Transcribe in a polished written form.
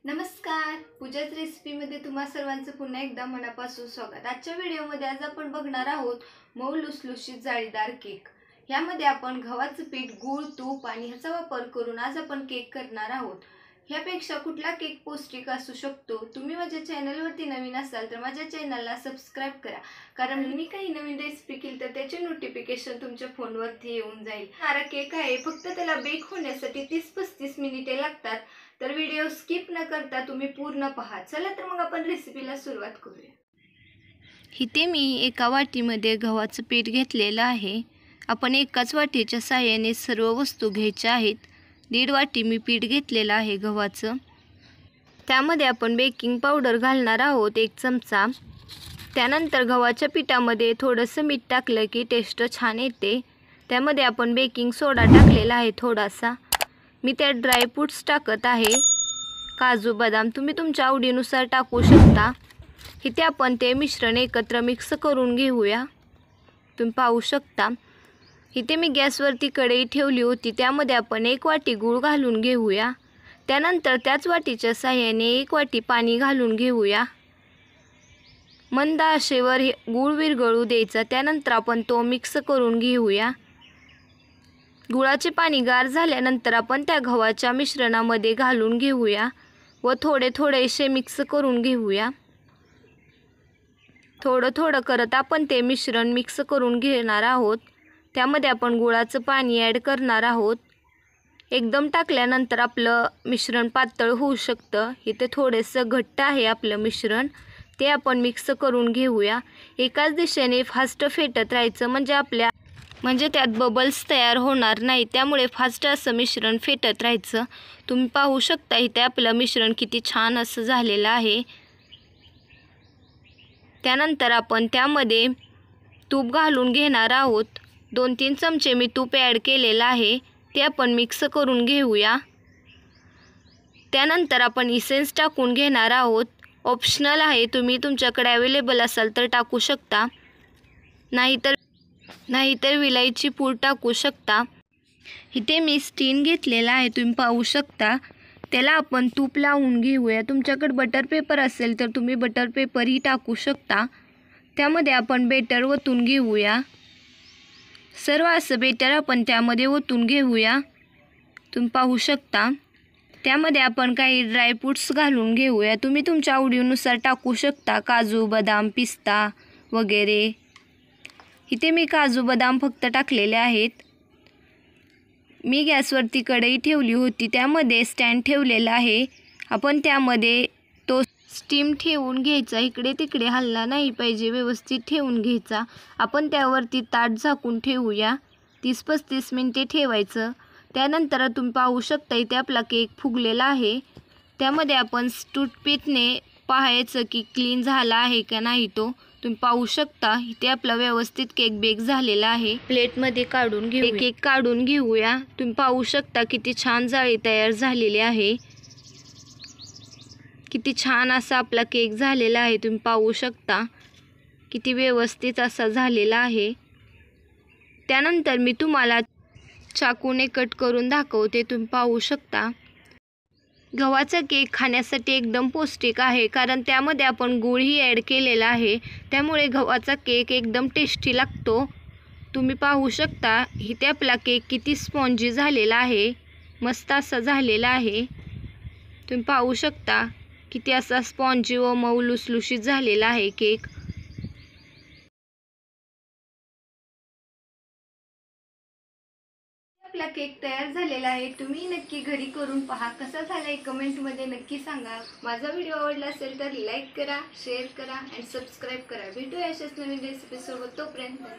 नमस्कार, पूजाच रेसिपीमध्ये तुम्हा सर्वांचं पुन्हा एकदा मनापासून स्वागत। आजच्या व्हिडिओमध्ये आज आपण बघणार आहोत मऊ लुसलुशीत जाळीदार केक। यामध्ये आपण गव्हाचं पीठ, गूळ, तूप आणि ह्याचा वापर करून आज आपण केक करणार आहोत। ह्यापेक्षा कुठला केक पौष्टिक असू शकतो। तुम्ही माझ्या चॅनलवरती नवीन असाल तर माझ्या चॅनलला सबस्क्राइब करा, कारण मी काही नवीन रेसिपी केली तर त्याचे नोटिफिकेशन तुमच्या फोनवरती येऊन जाईल। हा केक आहे, फक्त त्याला बेक होण्यासाठी 30-35 मिनिटे लागतात, तर व्हिडिओ स्किप न करता तुम्ही पूर्ण पहा। चला तर मग आपण रेसिपीला सुरुवात करूया। इथे मी एका वाटीमध्ये गव्हाचं पीठ घेतलेलं आहे। आपण एकाच वाटीच्या सहाय्याने सर्व वस्तू घ्यायच्या आहेत। 1.5 वाटी मी पीठ घेतलेलं आहे गव्हाचं। त्यामध्ये आपण बेकिंग पावडर घालणार आहोत 1 चमचा। त्यानंतर गव्हाच्या पिठामध्ये थोडंसं मीठ टाकलं की टेस्ट छान येते। त्यामध्ये आपण बेकिंग सोडा टाकलेला आहे थोडासा। मी त्यात ड्रायफ्रूट्स टाकत आहे, काजू बदाम तुम्ही तुमच्या आवडीनुसार टाकू शकता। इथे आपण ते मिश्रण एकत्र मिक्स करून घेऊया। तुम्ही पाहू शकता इथे मी गॅसवरती कढई ठेवली होती, त्यामध्ये आपण 1 वाटी गूळ घालून घेऊया। त्यानंतर त्याच वाटीच्या सहाय्याने 1 वाटी पाणी घालून घेऊया। मंद आचेवर गूळ विरघळू द्यायचा। त्यानंतर आपण तो मिक्स करून घेऊया। गुळाचे पाणी गार झाल्यानंतर आपण त्या गव्हाच्या मिश्रणामध्ये घालून घेऊया व थोडेसे मिक्स करून घेऊया। थोडं करत आपण ते मिश्रण मिक्स करून घेणार आहोत। त्यामध्ये आपण गुळाचं पाणी ॲड करणार आहोत। एकदम टाकल्यानंतर आपलं मिश्रण पातळ होऊ शकतं। इथे थोडेसं घट्ट आहे आपलं मिश्रण, ते आपण मिक्स करून घेऊया। एकाच दिशेने फास्ट फेटत राहायचं, म्हणजे त्यात बबल्स तयार होणार नाही, त्यामुळे फास्ट असं मिश्रण फेटत राहायचं। तुम्ही पाहू शकता इथे आपलं मिश्रण किती छान असं झालेलं आहे। त्यानंतर आपण त्यामध्ये तूप घालून घेणार आहोत। 2-3 चमचे मी तूप ॲड केलेलं आहे, ते आपण मिक्स करून घेऊया। त्यानंतर आपण इसेन्स टाकून घेणार आहोत। ऑप्शनल आहे, तुम्ही तुमच्याकडे अवेलेबल असाल तर टाकू शकता, नाहीतर विलायची पूड टाकू शकता। इथे मी स्टीन घेतलेला आहे, तुम्ही पाहू शकता। त्याला आपण तूप लावून घेऊया। तुमच्याकडे बटर पेपर असेल तर तुम्ही बटर पेपरही टाकू शकता। त्यामध्ये आपण बेटर ओतून घेऊया। सर्व असं बेटर आपण त्यामध्ये ओतून घेऊया। तुम्ही पाहू शकता। त्यामध्ये आपण काही ड्रायफ्रूट्स घालून घेऊया। तुम्ही तुमच्या आवडीनुसार टाकू शकता, काजू बदाम, पिस्ता वगैरे। इथे मी काजू बदाम फक्त टाकलेले आहेत। मी गॅसवरती कढई ठेवली होती, त्यामध्ये स्टँड ठेवलेला आहे। आपण त्यामध्ये तो स्टीम ठेवून घ्यायचा, इकडे तिकडे हलला नाही पाहिजे, व्यवस्थित ठेवून घ्यायचा। आपण त्यावरती ताट झाकून ठेवूया। 30-35 मिनिटे ठेवायचं। त्यानंतर तुम्ही पाहू शकता इथे आपला केक फुगलेला आहे। त्यामध्ये आपण टूथपिकने पाहायचं की क्लीन झाला आहे का नाही तो। तुम्ही पाहू शकता इथे आपला व्यवस्थित केक बेक झालेला आहे। प्लेटमध्ये काढून घेऊया, केक काढून घेऊया। तुम्ही पाहू शकता किती छान जाळी तयार झालेली आहे। किती छान असा आपला केक झालेला आहे। तुम्ही पाहू शकता किती व्यवस्थित असा झालेला आहे। त्यानंतर मी तुम्हाला चाकूने कट करून दाखवते। तुम्ही पाहू शकता गव्हाचा केक खाण्यासाठी एकदम पौष्टिक आहे, कारण त्यामध्ये आपण गूळही ॲड केलेला आहे, त्यामुळे गव्हाचा केक एकदम टेस्टी लागतो। तुम्ही पाहू शकता इथे आपला केक किती स्पॉन्जी झालेला आहे, मस्त असा झालेला आहे। तुम्ही पाहू शकता किती असा स्पॉन्जी व मऊ लुसलुशीत झालेला आहे केक। आपला केक तयार झालेला आहे। तुम्ही नक्की घरी करून पहा, कसा झालाय कमेंटमध्ये नक्की सांगा। माझा व्हिडिओ आवडला असेल तर लाईक करा, शेअर करा आणि सबस्क्राईब करा। भेटूया अशाच नवीन रेसिपी सोबत, तोपर्यंत